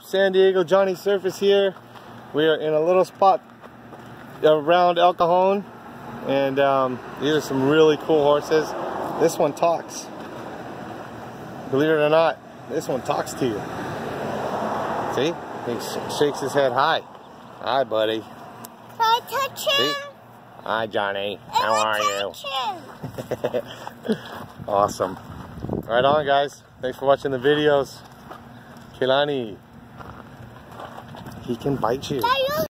San Diego Johnny Surface here. We are in a little spot around El Cajon, and these are some really cool horses. This one talks. Believe it or not, this one talks to you. See? He shakes his head. Hi. Hi, buddy. I touch him. See? Hi, Johnny. How are you? Awesome. Right on, guys. Thanks for watching the videos. Kehlani. He can bite you.